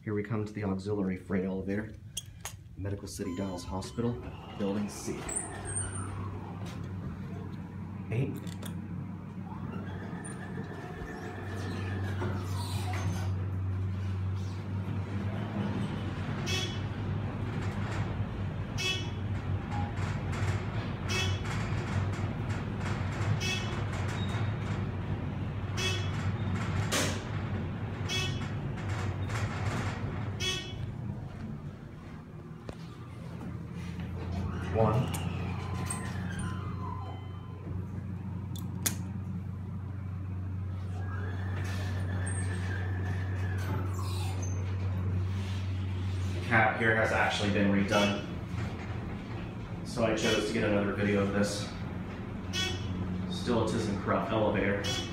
Here we come to the auxiliary freight elevator. Medical City Dallas Hospital, Building C. 8. One. The cap here has actually been redone, so I chose to get another video of this. Still a Thyssenkrupp elevator.